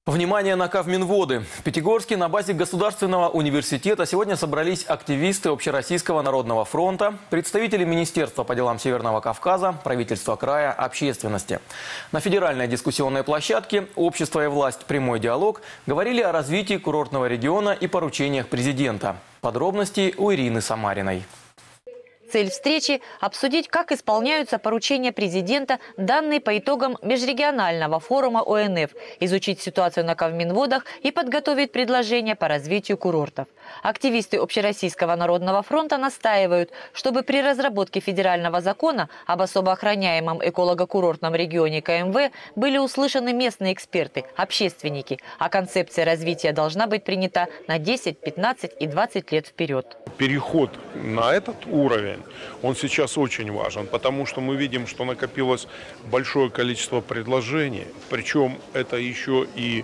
Внимание на Кавминводы. В Пятигорске на базе Государственного университета сегодня собрались активисты Общероссийского народного фронта, представители Министерства по делам Северного Кавказа, правительства края, общественности. На федеральной дискуссионной площадке «Общество и власть. Прямой диалог» говорили о развитии курортного региона и поручениях президента. Подробности у Ирины Самариной. Цель встречи – обсудить, как исполняются поручения президента, данные по итогам межрегионального форума ОНФ, изучить ситуацию на Кавминводах и подготовить предложения по развитию курортов. Активисты Общероссийского народного фронта настаивают, чтобы при разработке федерального закона об особо охраняемом эколого-курортном регионе КМВ были услышаны местные эксперты, общественники, а концепция развития должна быть принята на 10, 15 и 20 лет вперед. Переход на этот уровень, он сейчас очень важен, потому что мы видим, что накопилось большое количество предложений, причем это еще и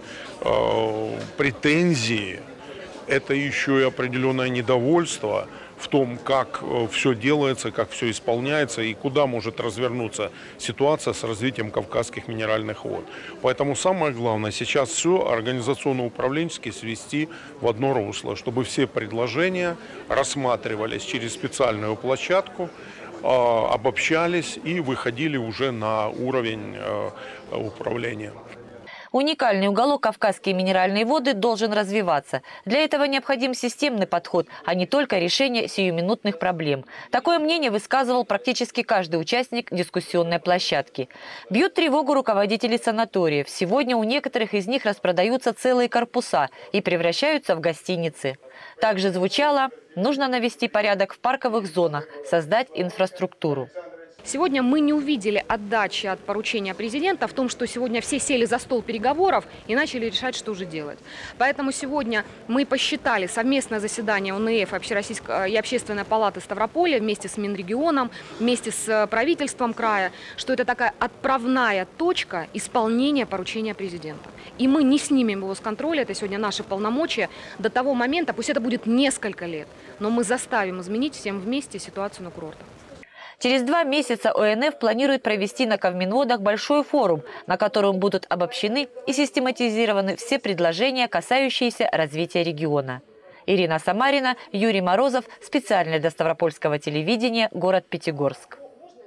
претензии, это еще и определенное недовольство в том, как все делается, как все исполняется и куда может развернуться ситуация с развитием кавказских минеральных вод. Поэтому самое главное сейчас все организационно-управленчески свести в одно русло, чтобы все предложения рассматривались через специальную площадку, обобщались и выходили уже на уровень управления. Уникальный уголок «Кавказские минеральные воды» должен развиваться. Для этого необходим системный подход, а не только решение сиюминутных проблем. Такое мнение высказывал практически каждый участник дискуссионной площадки. Бьют тревогу руководители санаториев. Сегодня у некоторых из них распродаются целые корпуса и превращаются в гостиницы. Также звучало: нужно навести порядок в парковых зонах, создать инфраструктуру. Сегодня мы не увидели отдачи от поручения президента в том, что сегодня все сели за стол переговоров и начали решать, что же делать. Поэтому сегодня мы посчитали совместное заседание ОНФ и Общественной палаты Ставрополя вместе с Минрегионом, вместе с правительством края, что это такая отправная точка исполнения поручения президента. И мы не снимем его с контроля, это сегодня наши полномочия, до того момента, пусть это будет несколько лет, но мы заставим изменить всем вместе ситуацию на курортах. Через 2 месяца ОНФ планирует провести на Кавминводах большой форум, на котором будут обобщены и систематизированы все предложения, касающиеся развития региона. Ирина Самарина, Юрий Морозов. Специально для Ставропольского телевидения, город Пятигорск.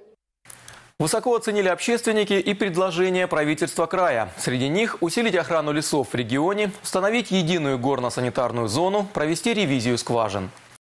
Высоко оценили общественники и предложения правительства края. Среди них усилить охрану лесов в регионе, установить единую горно-санитарную зону, провести ревизию скважин.